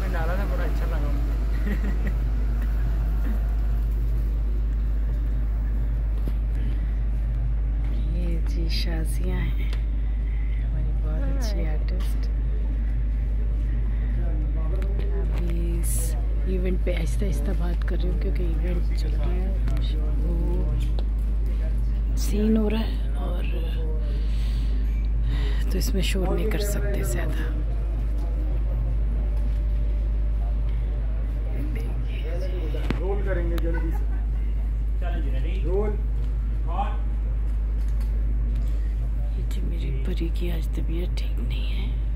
आपने डाला था, बड़ा अच्छा लगा मुझे। ये जी शाजिया हैं, हमारी बहुत अच्छी आर्टिस्ट। अभी इस इवेंट पे आहिस्ता आहिस्ता बात कर रही हूँ क्योंकि इवेंट चल रहा है, वो सीन हो रहा है और तो इसमें शोर नहीं कर सकते ज़्यादा। रोल करेंगे जल्दी से, रोल। ये जी मेरी परी की आज तबीयत ठीक नहीं है।